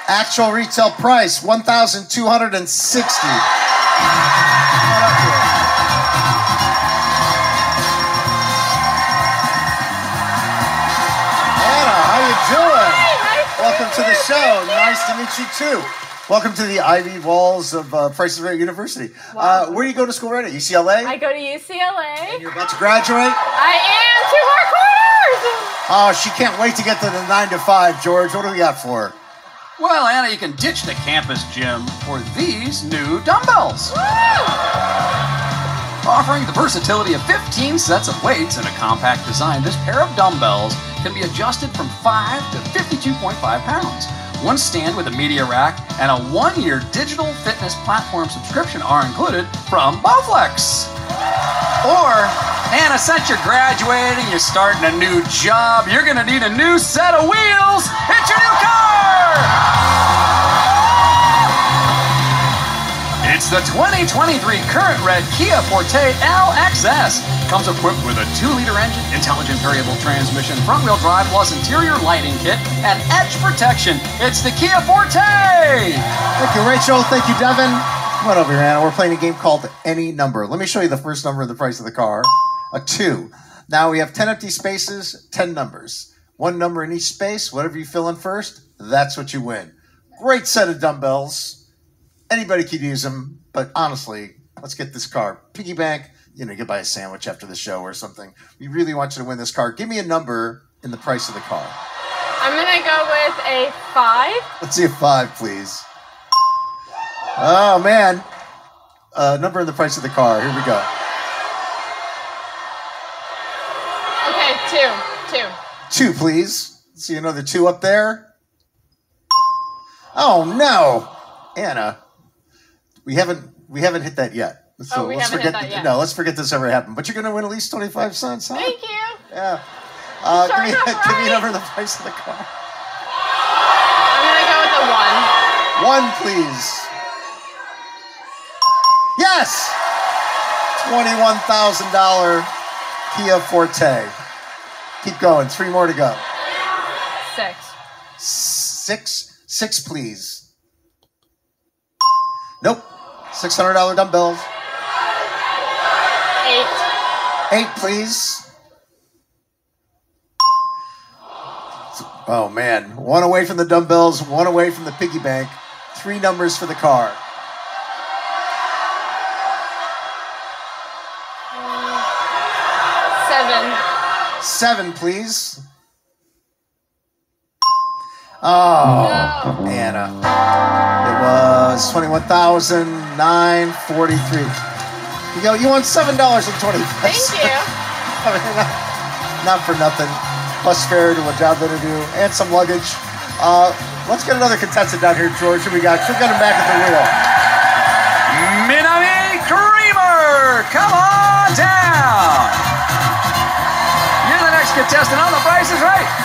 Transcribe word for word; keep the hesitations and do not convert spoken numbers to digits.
Actual retail price, one thousand two hundred sixty dollars. Anna, how you doing? Hi, nice Welcome to, to the you. show. Nice to meet you too. Welcome to the Ivy Walls of uh, Price is Right University. Wow. Uh, where do you go to school right at? U C L A? I go to U C L A. You're about to graduate? I am. Two more quarters. Oh, she can't wait to get to the nine to five, George. What do we got for her? Well, Anna, you can ditch the campus gym for these new dumbbells. Woo! Offering the versatility of fifteen sets of weights in a compact design, this pair of dumbbells can be adjusted from five to fifty-two point five pounds. One stand with a media rack and a one-year digital fitness platform subscription are included from Bowflex. Or, Anna, since you're graduating, you're starting a new job, you're gonna need a new set of wheels. It's your new car! It's the twenty twenty-three Current Red Kia Forte L X S. Comes equipped with a two liter engine, intelligent variable transmission, front-wheel drive, plus interior lighting kit, and edge protection. It's the Kia Forte! Thank you, Rachel. Thank you, Devin. Come on over here, Anna. We're playing a game called Any Number. Let me show you the first number in the price of the car. A two. Now we have ten empty spaces, ten numbers. One number in each space. Whatever you fill in first, that's what you win. Great set of dumbbells. Anybody could use them, but honestly, let's get this car. Piggy bank, you know, you could buy a sandwich after the show or something. We really want you to win this car. Give me a number in the price of the car. I'm gonna go with a five. Let's see a five, please. Oh, man. Uh, number in the price of the car. Here we go. Okay, two, two. Two, please. See another two up there. Oh, no. Anna, we haven't we haven't hit that yet. So Oh, we let's haven't hit forget that yet. No, let's forget this ever happened. But you're going to win at least twenty-five cents, huh? Thank you. Yeah. Uh, give, me, Starting off give me a right. number in the price of the car. I'm gonna go with a one. One, please. Yes! twenty-one thousand dollars Kia Forte. Keep going. Three more to go. Six. Six. Six, please. Nope. six hundred dollars dumbbells. Eight. Eight, please. Oh, man. One away from the dumbbells, one away from the piggy bank. Three numbers for the car. Seven. Seven, please. Oh, No. Anna. It was twenty-one thousand nine hundred forty-three dollars. You go, you won seven dollars and twenty cents. Thank you. I mean, not, not for nothing. Plus fare to a job that I do, and some luggage. Uh, let's get another contestant down here, George. Who we got? We'll get him back at the wheel. Minami Creamer, come on down! You're the next contestant on The Price is Right.